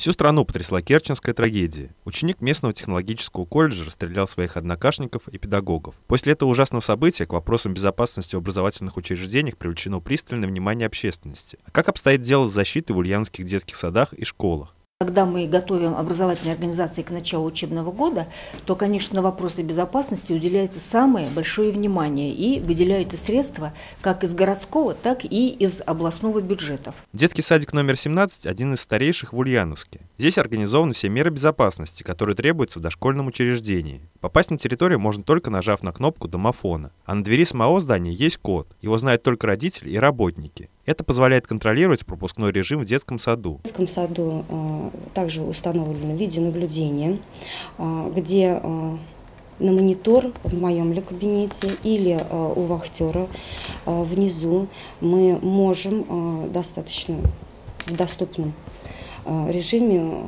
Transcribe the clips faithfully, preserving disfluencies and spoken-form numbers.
Всю страну потрясла Керченская трагедия. Ученик местного технологического колледжа расстрелял своих однокашников и педагогов. После этого ужасного события к вопросам безопасности в образовательных учреждениях привлечено пристальное внимание общественности. А как обстоит дело с защитой в ульяновских детских садах и школах? Когда мы готовим образовательные организации к началу учебного года, то, конечно, на вопросы безопасности уделяется самое большое внимание и выделяются средства как из городского, так и из областного бюджетов. Детский садик номер семнадцать – один из старейших в Ульяновске. Здесь организованы все меры безопасности, которые требуются в дошкольном учреждении. Попасть на территорию можно только нажав на кнопку домофона, а на двери самого здания есть код. Его знают только родители и работники. Это позволяет контролировать пропускной режим в детском саду. В детском саду э, также установлено видеонаблюдение, э, где э, на монитор в моем кабинете или э, у вахтера э, внизу мы можем э, достаточно в доступном э, режиме э,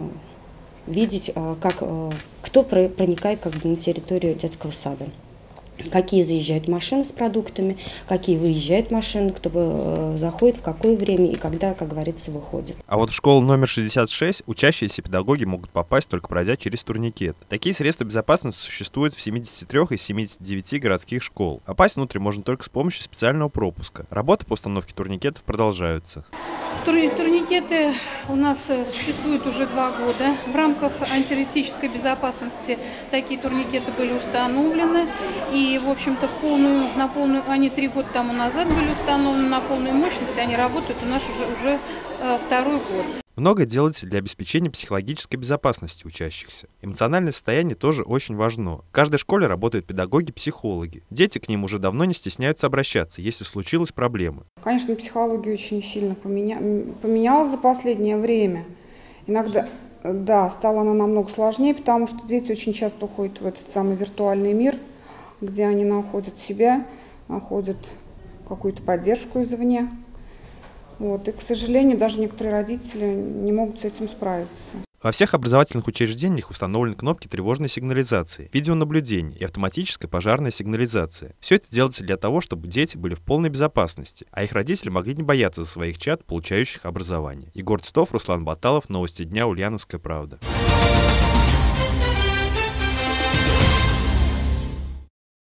видеть, э, как, э, кто проникает как бы на территорию детского сада. Какие заезжают машины с продуктами, какие выезжают машины, кто э, заходит, в какое время и когда, как говорится, выходит. А вот в школу номер шестьдесят шесть учащиеся педагоги могут попасть, только пройдя через турникет. Такие средства безопасности существуют в семидесяти трёх из семидесяти девяти городских школ. Попасть внутрь можно только с помощью специального пропуска. Работы по установке турникетов продолжаются. Турникеты у нас существуют уже два года. В рамках антитеррористической безопасности такие турникеты были установлены. И, в общем-то, в полную, на полную, они три года тому назад были установлены на полную мощность. Они работают у нас уже, уже э, второй год. Многое делается для обеспечения психологической безопасности учащихся. Эмоциональное состояние тоже очень важно. В каждой школе работают педагоги-психологи. Дети к ним уже давно не стесняются обращаться, если случилась проблема. Конечно, психология очень сильно поменя... поменялась за последнее время. Иногда, да, стала она намного сложнее, потому что дети очень часто уходят в этот самый виртуальный мир, где они находят себя, находят какую-то поддержку извне. Вот. И, к сожалению, даже некоторые родители не могут с этим справиться. Во всех образовательных учреждениях установлены кнопки тревожной сигнализации, видеонаблюдения и автоматическая пожарная сигнализация. Все это делается для того, чтобы дети были в полной безопасности, а их родители могли не бояться за своих чад, получающих образование. Егор Титов, Руслан Баталов. Новости дня. Ульяновская правда.